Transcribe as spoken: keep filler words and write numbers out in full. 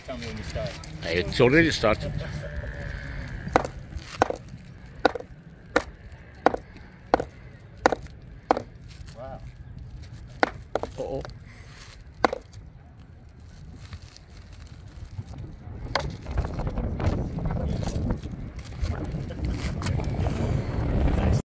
tell me when you start. It's already started. Wow. Uh oh.